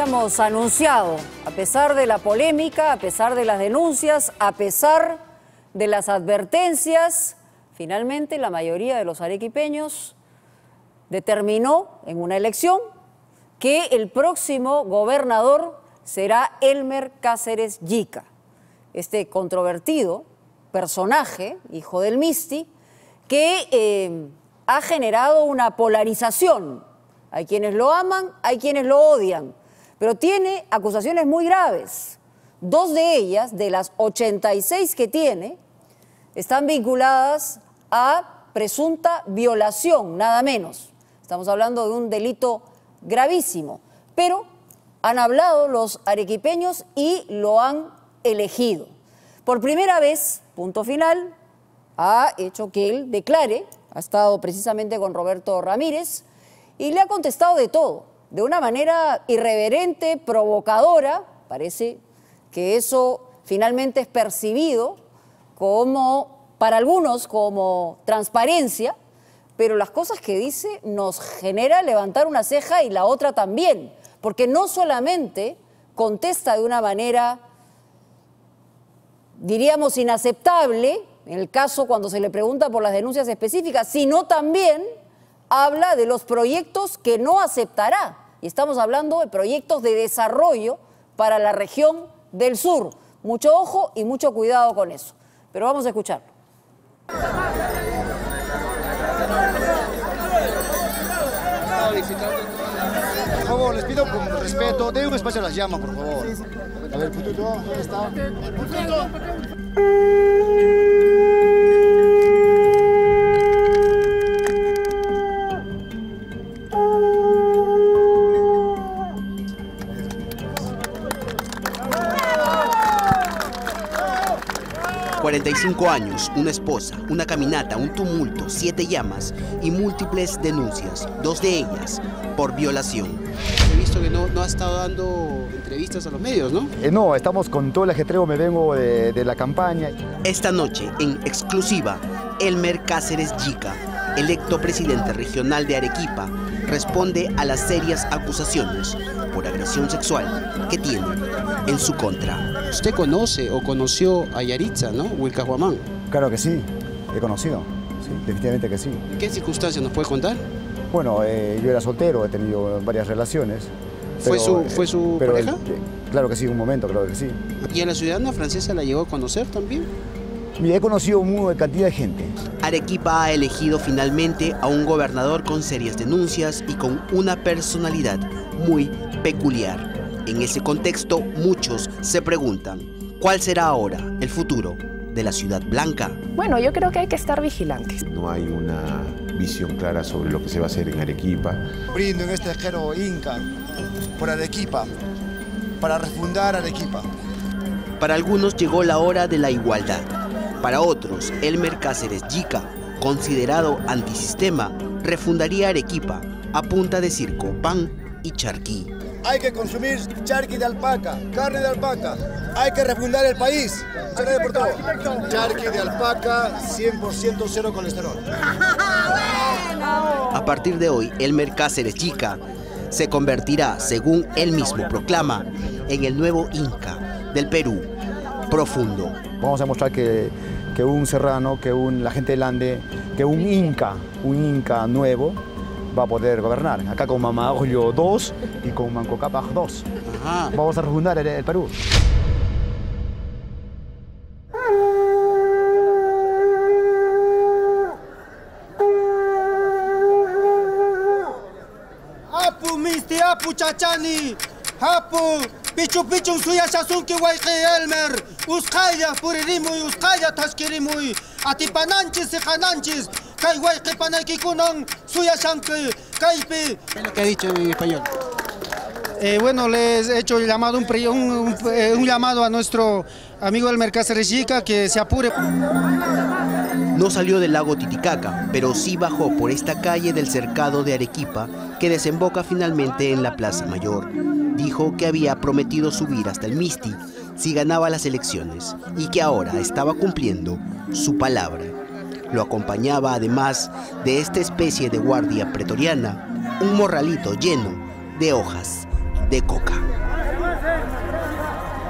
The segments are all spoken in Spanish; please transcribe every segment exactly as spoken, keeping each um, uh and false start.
habíamos anunciado, a pesar de la polémica, a pesar de las denuncias, a pesar de las advertencias, finalmente la mayoría de los arequipeños determinó en una elección que el próximo gobernador será Elmer Cáceres Yica, este controvertido personaje, hijo del Misti, que eh, ha generado una polarización. Hay quienes lo aman, hay quienes lo odian, pero tiene acusaciones muy graves. Dos de ellas, de las ochenta y seis que tiene, están vinculadas a presunta violación, nada menos. Estamos hablando de un delito gravísimo, pero han hablado los arequipeños y lo han elegido. Por primera vez, punto final, ha hecho que él declare, ha estado precisamente con Roberto Ramírez, y le ha contestado de todo, de una manera irreverente, provocadora. Parece que eso finalmente es percibido como, para algunos, como transparencia, pero las cosas que dice nos genera levantar una ceja y la otra también, porque no solamente contesta de una manera, diríamos, inaceptable, en el caso cuando se le pregunta por las denuncias específicas, sino también habla de los proyectos que no aceptará. Y estamos hablando de proyectos de desarrollo para la región del sur. Mucho ojo y mucho cuidado con eso. Pero vamos a escucharlo. Por favor, les pido con respeto, den un espacio a las llamas, por favor. A ver, Putito, ¿dónde está? ¡Putito! cuarenta y cinco años, una esposa, una caminata, un tumulto, siete llamas y múltiples denuncias, dos de ellas por violación. He visto que no, no ha estado dando entrevistas a los medios, ¿no? Eh, no, estamos con todo el ajetreo, me vengo de, de la campaña. Esta noche, en exclusiva, Elmer Cáceres Yica, electo presidente regional de Arequipa, responde a las serias acusaciones por agresión sexual que tiene en su contra. Usted conoce o conoció a Yaritza, ¿no? Wilcahuamán. Claro que sí, he conocido, sí, definitivamente que sí. ¿En qué circunstancias nos puede contar? Bueno, eh, yo era soltero, he tenido varias relaciones. ¿Fue pero, su, fue su pero, pareja? Eh, claro que sí, un momento, claro que sí. ¿Y a la ciudadana francesa la llegó a conocer también? Mira, he conocido una cantidad de gente. Arequipa ha elegido finalmente a un gobernador con serias denuncias y con una personalidad muy peculiar. En ese contexto, muchos se preguntan, ¿cuál será ahora el futuro de la Ciudad Blanca? Bueno, yo creo que hay que estar vigilantes. No hay una visión clara sobre lo que se va a hacer en Arequipa. Brindo en este ejero Inca por Arequipa, para refundar Arequipa. Para algunos llegó la hora de la igualdad. Para otros, Elmer Cáceres Yica, considerado antisistema, refundaría Arequipa a punta de circo, pan y charquí. Hay que consumir charqui de alpaca, carne de alpaca. Hay que refundar el país. Por todo. Charqui de alpaca, cien por ciento cero colesterol. A partir de hoy, Elmer Cáceres Yica se convertirá, según él mismo proclama, en el nuevo Inca del Perú profundo. Vamos a demostrar que, que un serrano, que un, la gente del Ande, que un Inca, un Inca nuevo, va a poder gobernar. Acá con Mama Ollo dos y con Manco Cápac dos. Ajá. Vamos a refundar el, el Perú. Apu misti apu chachani, apu pichu pichu suya shasunki waiki Elmer, uskaya puririmuy, uskaya tashkirimuy, atipananchis y hananchis. Kay waiki panaykikunan suya shanki, kaypi. ¿Qué es lo que ha dicho en español? Eh, bueno, les he hecho llamado un, un, un, un llamado a nuestro amigo Elmer Cáceres Yica que se apure. No salió del lago Titicaca, pero sí bajó por esta calle del cercado de Arequipa que desemboca finalmente en la Plaza Mayor. Dijo que había prometido subir hasta el Misti si ganaba las elecciones y que ahora estaba cumpliendo su palabra. Lo acompañaba, además de esta especie de guardia pretoriana, un morralito lleno de hojas de coca.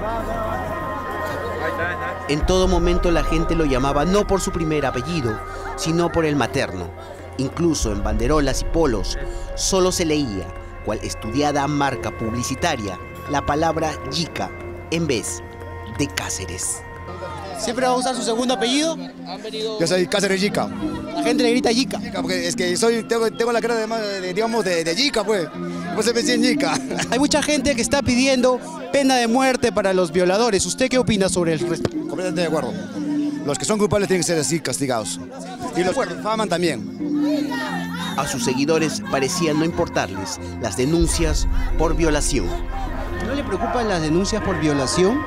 En todo momento la gente lo llamaba no por su primer apellido, sino por el materno. Incluso en banderolas y polos solo se leía, cual estudiada marca publicitaria, la palabra Yica en vez de Cáceres. ¿Siempre va a usar su segundo apellido? Yo soy Cáceres Yica. La gente le grita Yica. Porque es que soy, tengo, tengo la cara de, de digamos, de, de Yica, pues. Pues se me dice Yica. Hay mucha gente que está pidiendo pena de muerte para los violadores. ¿Usted qué opina sobre el resto? Completamente de acuerdo. Los que son culpables tienen que ser así castigados. Y los que difaman también. A sus seguidores parecía no importarles las denuncias por violación. ¿No le preocupan las denuncias por violación?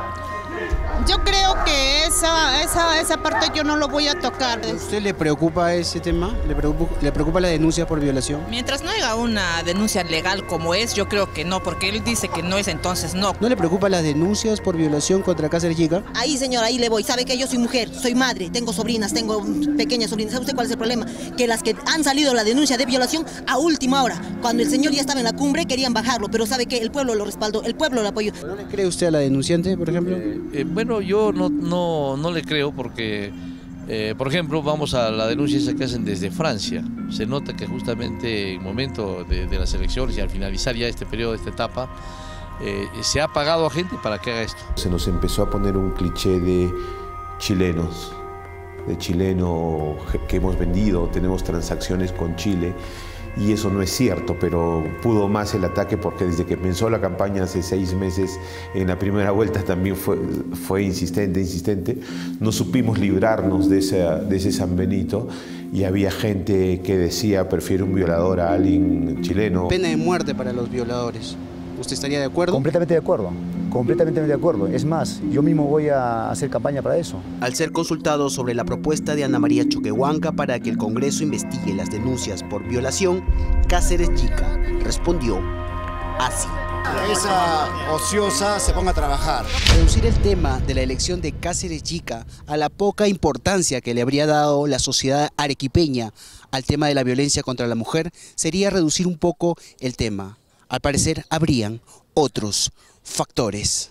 Yo creo que esa, esa, esa parte yo no lo voy a tocar. ¿A usted le preocupa ese tema? ¿Le preocupa, ¿Le preocupa la denuncia por violación? Mientras no haya una denuncia legal como es, yo creo que no, porque él dice que no es, entonces no. ¿No le preocupa las denuncias por violación contra Cáceres Yica? Ahí, señor, ahí le voy. Sabe que yo soy mujer, soy madre, tengo sobrinas, tengo pequeñas sobrinas. ¿Sabe usted cuál es el problema? Que las que han salido la denuncia de violación a última hora, cuando el señor ya estaba en la cumbre, querían bajarlo, pero sabe que el pueblo lo respaldó, el pueblo lo apoyó. ¿No le cree usted a la denunciante, por ejemplo? Eh, eh, bueno, yo no, no, no le creo porque, eh, por ejemplo, vamos a la denuncia esa que hacen desde Francia. Se nota que justamente en el momento de, de las elecciones y al finalizar ya este periodo, esta etapa, eh, se ha pagado a gente para que haga esto. Se nos empezó a poner un cliché de chilenos, de chileno que hemos vendido, tenemos transacciones con Chile. Y eso no es cierto, pero pudo más el ataque porque desde que comenzó la campaña hace seis meses, en la primera vuelta también fue, fue insistente, insistente. No supimos librarnos de, esa, de ese San Benito y había gente que decía prefiero un violador a alguien chileno. Pena de muerte para los violadores. ¿Usted estaría de acuerdo? Completamente de acuerdo, completamente de acuerdo. Es más, yo mismo voy a hacer campaña para eso. Al ser consultado sobre la propuesta de Ana María Choquehuanca para que el Congreso investigue las denuncias por violación, Cáceres Yica respondió así. Esa ociosa se ponga a trabajar. Reducir el tema de la elección de Cáceres Yica a la poca importancia que le habría dado la sociedad arequipeña al tema de la violencia contra la mujer sería reducir un poco el tema. Al parecer habrían otros factores.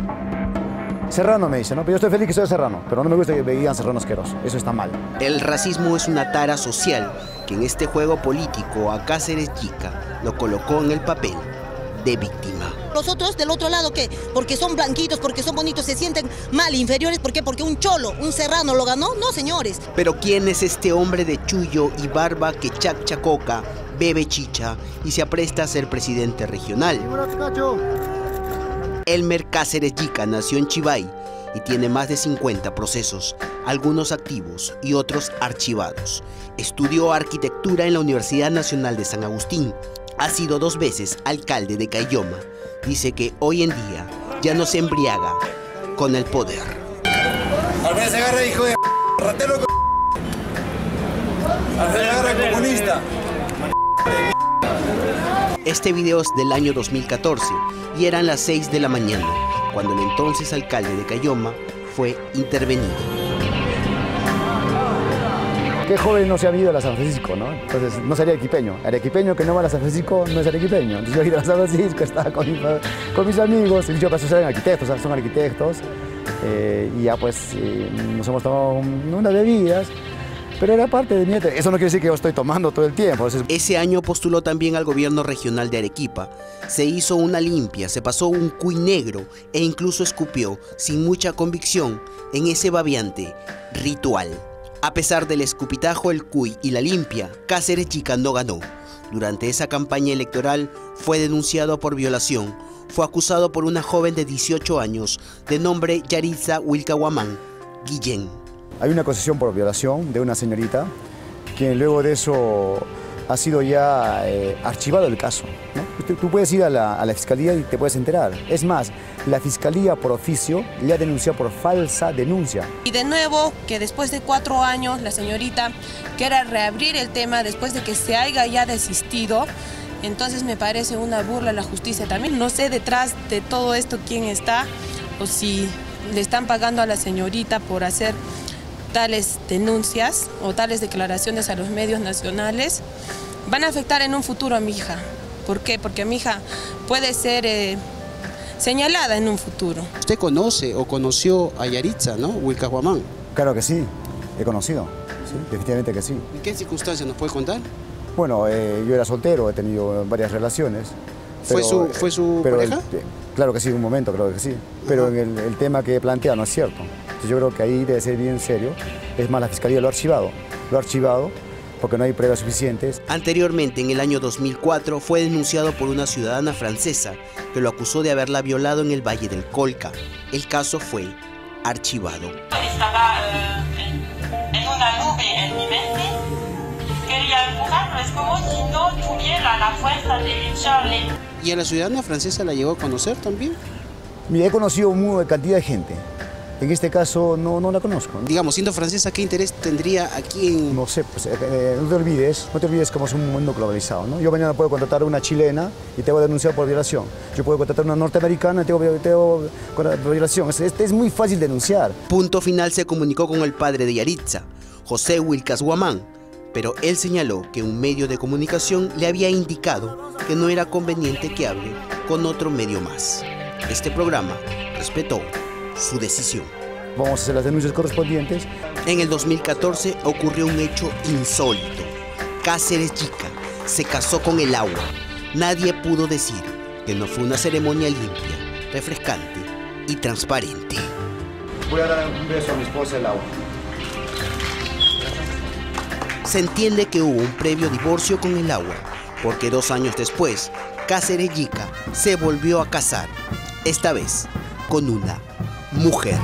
Serrano me dice, ¿no? Pero yo estoy feliz que soy serrano, pero no me gusta que me digan serrano asqueroso. Eso está mal. El racismo es una tara social que en este juego político a Cáceres Yica lo colocó en el papel de víctima. Los otros del otro lado, ¿qué? Porque son blanquitos, porque son bonitos, se sienten mal, inferiores. ¿Por qué? Porque un cholo, un serrano lo ganó. No, señores. Pero ¿quién es este hombre de chullo y barba que chacha coca, bebe chicha y se apresta a ser presidente regional? Elmer Cáceres Yica nació en Chivay y tiene más de cincuenta procesos, algunos activos y otros archivados. Estudió arquitectura en la Universidad Nacional de San Agustín. Ha sido dos veces alcalde de Caylloma. Dice que hoy en día ya no se embriaga con el poder. Al final se agarra, hijo de ratero. Al final se agarra comunista. Este video es del año dos mil catorce y eran las seis de la mañana, cuando el entonces alcalde de Caylloma fue intervenido. ¿Qué joven no se ha ido a la San Francisco, no? Entonces no sería arequipeño. Arequipeño que no va a la San Francisco no es arequipeño. Entonces yo he ido a la San Francisco, estaba con, mi, con mis amigos, y yo paso a ser arquitectos, son arquitectos, eh, y ya pues eh, nos hemos tomado unas bebidas. Pero era parte de mi... Eso no quiere decir que yo estoy tomando todo el tiempo. Ese año postuló también al gobierno regional de Arequipa. Se hizo una limpia, se pasó un cuy negro e incluso escupió, sin mucha convicción, en ese babeante ritual. A pesar del escupitajo, el cuy y la limpia, Cáceres Yica no ganó. Durante esa campaña electoral fue denunciado por violación. Fue acusado por una joven de dieciocho años, de nombre Yaritza Wilcahuamán Guillén. Hay una acusación por violación de una señorita, que luego de eso ha sido ya eh, archivado el caso, ¿no? Tú, tú puedes ir a la, a la fiscalía y te puedes enterar. Es más, la fiscalía por oficio le ha denunciado por falsa denuncia. Y de nuevo, que después de cuatro años la señorita quiera reabrir el tema después de que se haya ya desistido, entonces me parece una burla a la justicia también. No sé detrás de todo esto quién está o si le están pagando a la señorita por hacer tales denuncias o tales declaraciones a los medios nacionales. Van a afectar en un futuro a mi hija. ¿Por qué? Porque mi hija puede ser, eh, señalada en un futuro. Usted conoce o conoció a Yaritza, ¿no? Wilkas Guamán. Claro que sí, he conocido, sí, definitivamente que sí. ¿En qué circunstancias nos puede contar? Bueno, eh, yo era soltero, he tenido varias relaciones. ¿Fue pero, su, fue su pero pareja? El, claro que sí, un momento, creo que sí. Pero en el, el tema que plantea no es cierto. Entonces yo creo que ahí debe ser bien serio. Es más, la Fiscalía lo ha archivado. Lo ha archivado porque no hay pruebas suficientes. Anteriormente, en el año dos mil cuatro, fue denunciado por una ciudadana francesa que lo acusó de haberla violado en el Valle del Colca. El caso fue archivado. Estaba uh, en una nube en mi mente. Quería empujarlo, es como si no tuviera la fuerza de echarle. ¿Y a la ciudadana francesa la llegó a conocer también? Mira, he conocido una cantidad de gente. En este caso no, no la conozco. Digamos, siendo francesa, ¿qué interés tendría aquí en...? No sé, pues, eh, no te olvides, no te olvides cómo es un mundo globalizado, ¿no? Yo mañana puedo contratar a una chilena y te voy a denunciar por violación. Yo puedo contratar a una norteamericana y te voy a por violación. Es, es, es muy fácil denunciar. Punto Final se comunicó con el padre de Yaritza, José Wilkas Guamán, pero él señaló que un medio de comunicación le había indicado que no era conveniente que hable con otro medio más. Este programa respetó su decisión. Vamos a hacer las denuncias correspondientes. En el dos mil catorce ocurrió un hecho insólito. Cáceres Yica se casó con el agua. Nadie pudo decir que no fue una ceremonia limpia, refrescante y transparente. Voy a dar un beso a mi esposa el agua. Se entiende que hubo un previo divorcio con el agua, porque dos años después, Cáceres Yica se volvió a casar, esta vez con una mujer.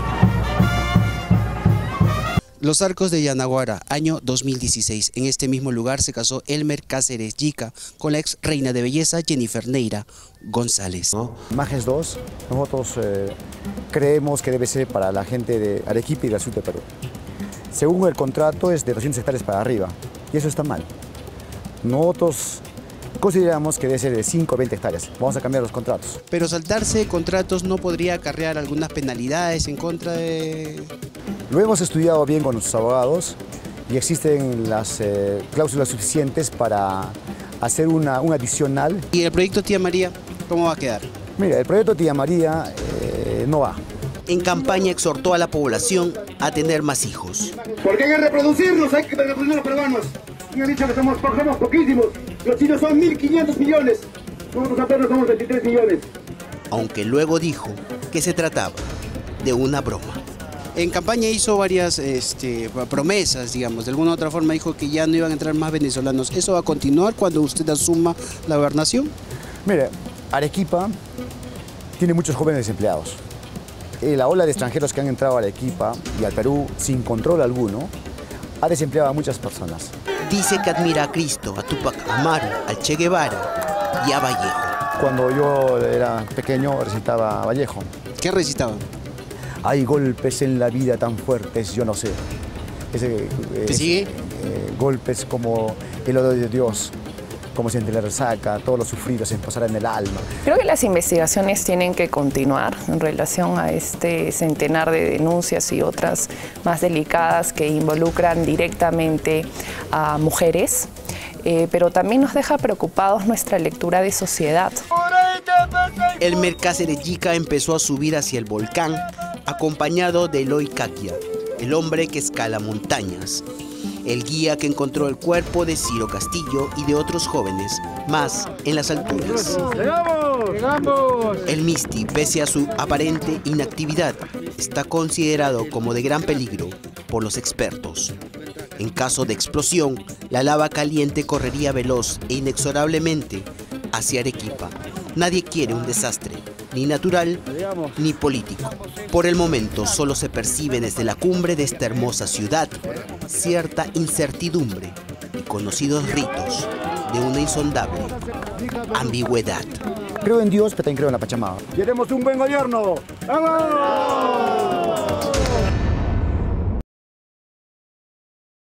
Los Arcos de Yanaguara, año dos mil dieciséis. En este mismo lugar se casó Elmer Cáceres Yica con la ex reina de belleza Jennifer Neira González. ¿No? Majes dos, nosotros eh, creemos que debe ser para la gente de Arequipa y del sur de Perú. Según el contrato es de doscientas hectáreas para arriba y eso está mal. Nosotros consideramos que debe ser de cinco a veinte hectáreas. Vamos a cambiar los contratos. Pero saltarse contratos no podría acarrear algunas penalidades en contra de... Lo hemos estudiado bien con nuestros abogados y existen las eh, cláusulas suficientes para hacer una, un adicional. ¿Y el proyecto Tía María cómo va a quedar? Mira, el proyecto Tía María eh, no va. En campaña exhortó a la población a tener más hijos. Porque hay que reproducirnos, hay que reproducir los peruanos. Me han dicho que somos, somos poquísimos. Los chinos son mil quinientos millones. Nosotros apenas somos veintitrés millones. Aunque luego dijo que se trataba de una broma. En campaña hizo varias este, promesas, digamos. De alguna u otra forma dijo que ya no iban a entrar más venezolanos. ¿Eso va a continuar cuando usted asuma la gobernación? Mire, Arequipa tiene muchos jóvenes desempleados. La ola de extranjeros que han entrado a Arequipa y al Perú sin control alguno ha desempleado a muchas personas. Dice que admira a Cristo, a Tupac Amaru, al Che Guevara y a Vallejo. Cuando yo era pequeño recitaba Vallejo. ¿Qué recitaba? Hay golpes en la vida tan fuertes, yo no sé. Ese, ¿Te sigue? Eh, golpes como el odio de Dios, como siente la resaca, todos los sufridos se posarán en el alma. Creo que las investigaciones tienen que continuar en relación a este centenar de denuncias y otras más delicadas que involucran directamente a mujeres, eh, pero también nos deja preocupados nuestra lectura de sociedad. Elmer Cáceres Yica empezó a subir hacia el volcán acompañado de Eloy Caquia, el hombre que escala montañas. El guía que encontró el cuerpo de Ciro Castillo y de otros jóvenes más en las alturas. ¡Llegamos! ¡Llegamos! El Misti, pese a su aparente inactividad, está considerado como de gran peligro por los expertos. En caso de explosión, la lava caliente correría veloz e inexorablemente hacia Arequipa. Nadie quiere un desastre, ni natural ni político. Por el momento solo se percibe desde la cumbre de esta hermosa ciudad cierta incertidumbre y conocidos ritos de una insondable ambigüedad. Creo en Dios, pero también creo en la Pachamama. ¡Queremos un buen gobierno! ¡Vamos!